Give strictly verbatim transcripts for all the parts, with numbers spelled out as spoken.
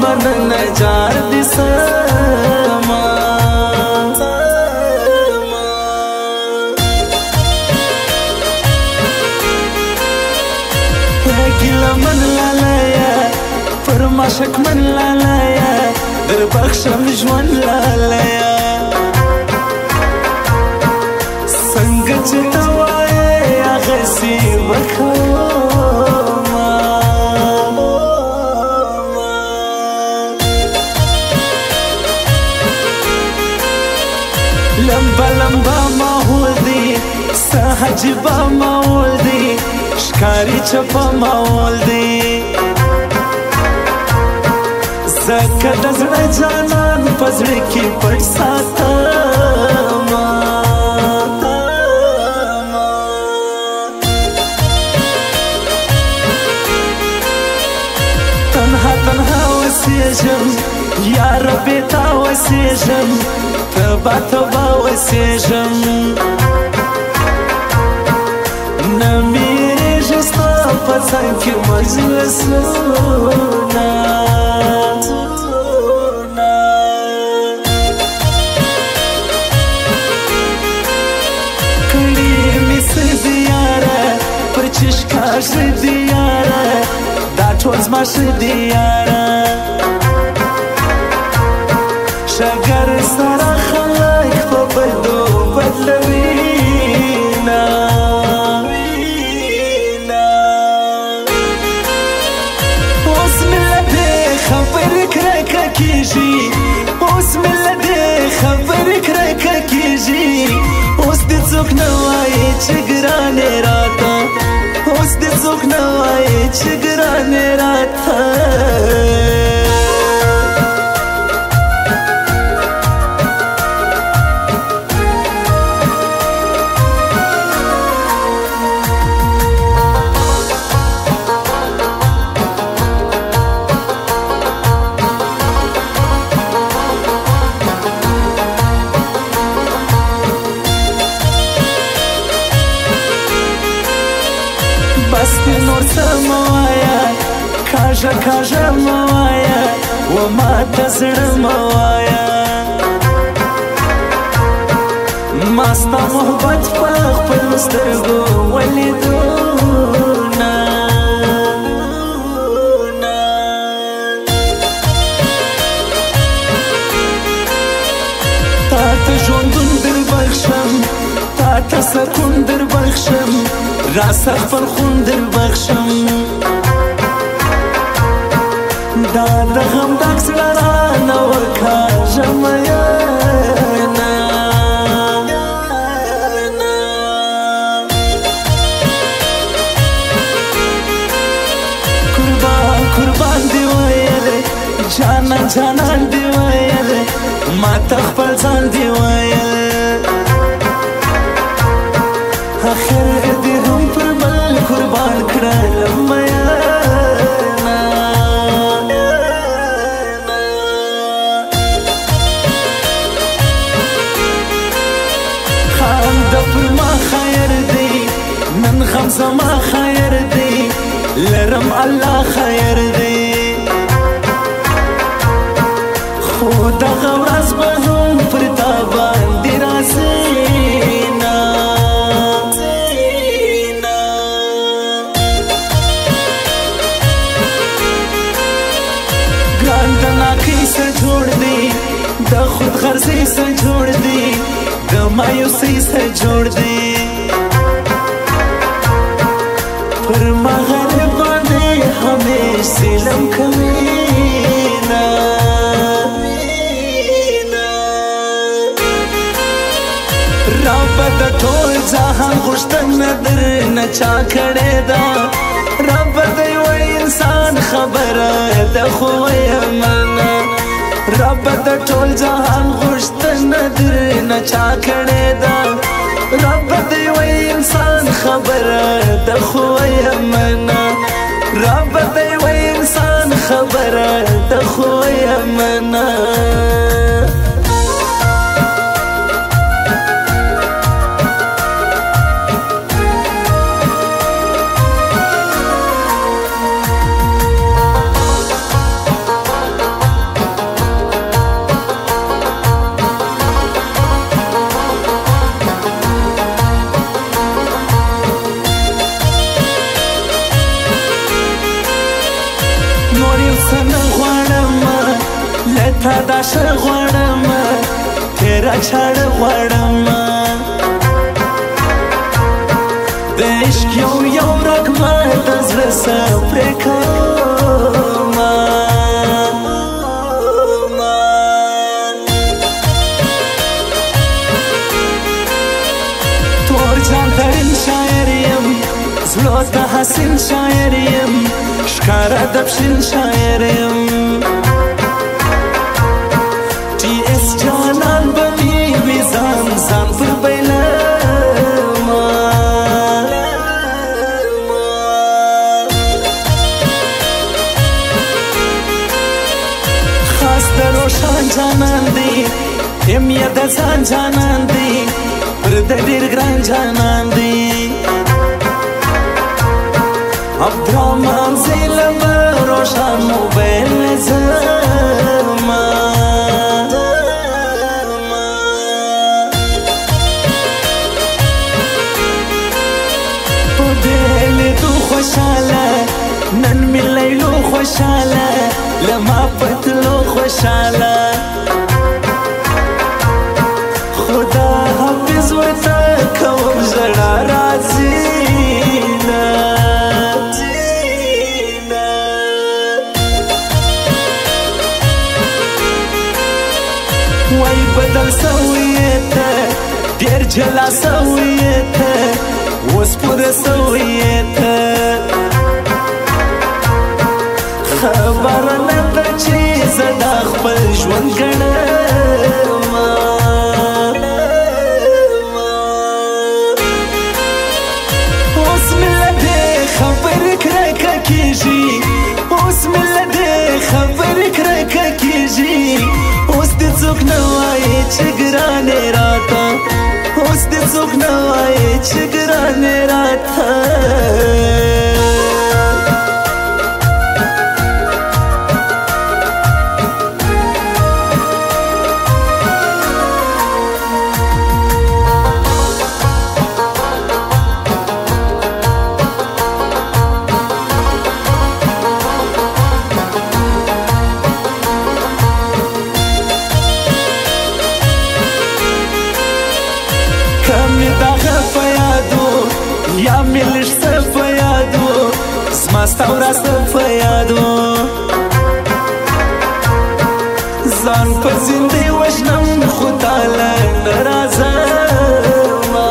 نجار دي سما گیلا من لالایا فرماشک من لالایا در بخشم جوان لالایا څنګه چې ته وایې هغسې وکومه لمبه لمبه ماحول دی څه عجیبه ماحول دی ښکاري چپه ماحول دی ځکه د زړه جانان په زړه کې پټ ساتمه تنها تنها اوسېږم یا ربې تا اوسېږم تبا تبا اوسېږم نه میرېږي ستا په څنګ کې مجلسونه کړي مې څه دي یاره پر چشکا ښه دي یاره دا ټول زما ښه دي یاره شګر سره خلک په بدو بدلوینه اوس مې له دې خبرې کرکه کېږي اوس مې له دې خبرې کرکه کېږي اوس دې څوک نه وایي چې ګرانې راته اوس دې څوک نه وایي چې ګرانې راته بس دې نور څه مه وایه کاږه کاږه مه وایه و ماته زړه مه وایه ما ستا محبت په خپلو سترګو ولیدونه تا ته ژوندون در بخښم تا ته سکون در بخښم راسه خپل خون در بخښم دا د غم ډک زړه رانه وکاږه مینه قربان قربان دې ویلې جانان جانان دې ویلې ما ته خپل ځان دې ویلې آخر دې هم پر بل قربان کړلم مینه خنده پر ما خیر دی نن غم زما خیر دی لرم الله خیر دی خو دغه ورځ به هم پر تا باندې راځي د خود غرضی سے جوړ دی د مایوسی سے جوړ دی پر مغرب باندې همیشه لم کمینا رب د ټول ځان غوښتنه در نه چا کړې ده رب د یو انسان خبره ده خو یمنه رب د ټول جهان غوښتنه در نه چا کړې ده رب د یو انسان خبره ده خو یمنه رب د یو انسان خبره ده خو یمنه تا دا شه غواړم تیرا چاړه غواړم د عشق یو یو رګمه د زړه څه پرې کومه تور جان ترین شاعر یم زړه ته حسین شاعر یم ښکاره د پښین شاعر یم ټي اس جانان به مې وي ځان ځان پر بیلمه خاص د روښان جانان دی یم یې د ځان جانان دی پر د ډېر ګران جانان دی عبدالرحمن زیلم روشن موبایل زما په بیلې تو خوشاله نن می لیلو خوشاله لما پتلو خوشاله خدا حافظ ورته کوم زړه راځي وای بدل سویته ډېر جلا سویته اوس پوره سویته خبره نه ده چې زه دا خپل ژوند ګڼم اوس مې له دې خبرې کرکه کېږي اوس مې له دې خبرې کرکه کېږي اوس دې څوک نه وایي چې ګرانې راته اوس دې څوک نه وایي چې ګرانې راته یا می لږ څه په یاد و زما ستا ورځ په یاد و ځان په زندې وژنم خو تاله نه راځمه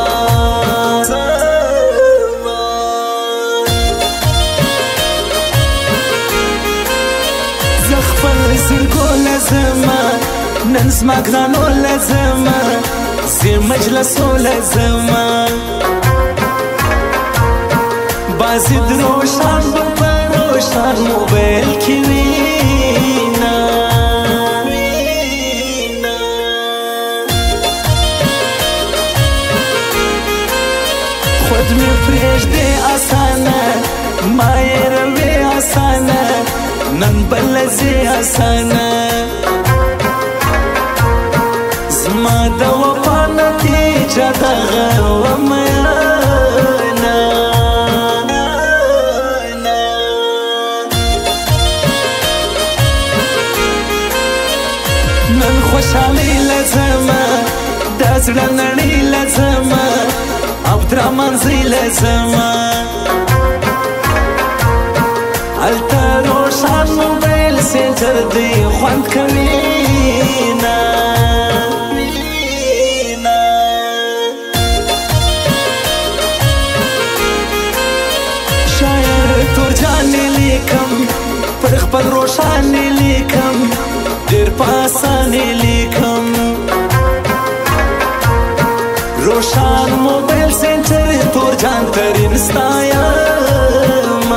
زه خپل زړګو له ځمه نن زما ګرانو له ځمه زه مجلسو له ځمه بازی دروشان با پروشان موبایل کی وینا خود می پریږدې اسانه ما یې روي اسانه نن بل زی اسانه زما د وفا نتیجه دغه ومیانه نن خوشحالي لازمه د زړه نړۍ لازمه عبدالرحمن زی لازمه هلته روښان موبایل سینټر دی خوند کوي نه شاعر تورجان لیکم پر خپل روښان لیکم ډېر په اسانه لیکم روشان موبایل سینټر تورجان ترین ستایم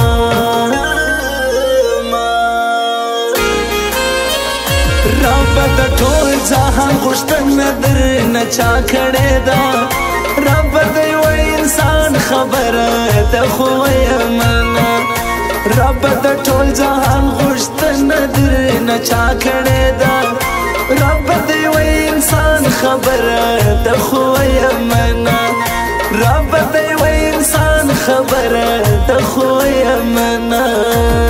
رب د ټول جهان غوښتنه درنه چا کړې ده رب د یو انسان خبره ده خو یمنه رب د ټول جهان غوښتنه درنه چا کړې ده رب د یو انسان خبره ده خو یمنه رب د یو انسان خبره ده خو یمنه